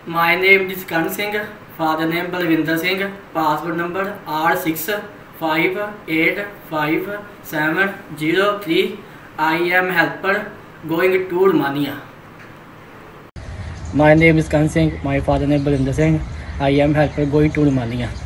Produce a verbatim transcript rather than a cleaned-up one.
My name is Kan Singh, father name Balwinder Singh, passport number R six five eight five seven zero three. I am helper going to Romania. My name is Kan Singh, my father name Balwinder Singh. I am helper going to Romania.